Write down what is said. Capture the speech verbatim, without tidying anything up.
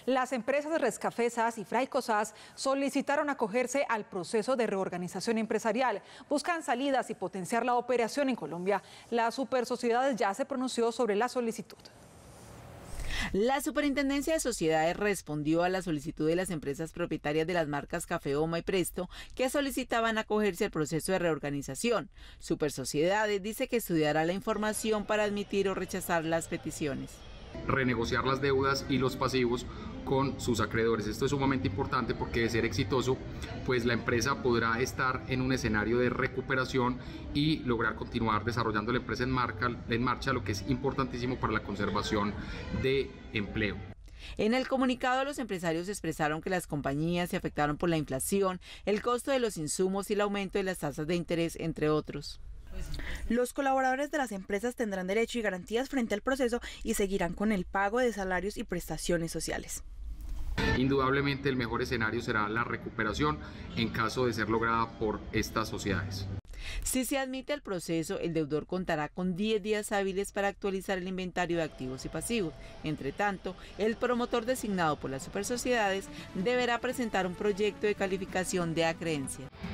Las empresas de Rescafé S A S y Fraico S A S solicitaron acogerse al proceso de reorganización empresarial. Buscan salidas y potenciar la operación en Colombia. La Supersociedades ya se pronunció sobre la solicitud. La Superintendencia de Sociedades respondió a la solicitud de las empresas propietarias de las marcas Cafeoma y Presto, que solicitaban acogerse al proceso de reorganización. Supersociedades dice que estudiará la información para admitir o rechazar las peticiones. Renegociar las deudas y los pasivos con sus acreedores. Esto es sumamente importante porque, de ser exitoso, pues la empresa podrá estar en un escenario de recuperación y lograr continuar desarrollando la empresa en marcha, en marcha, lo que es importantísimo para la conservación de empleo. En el comunicado, los empresarios expresaron que las compañías se afectaron por la inflación, el costo de los insumos y el aumento de las tasas de interés, entre otros. Los colaboradores de las empresas tendrán derecho y garantías frente al proceso y seguirán con el pago de salarios y prestaciones sociales. Indudablemente el mejor escenario será la recuperación en caso de ser lograda por estas sociedades. Si se admite el proceso, el deudor contará con diez días hábiles para actualizar el inventario de activos y pasivos. Entre tanto, el promotor designado por las supersociedades deberá presentar un proyecto de calificación de acreencia.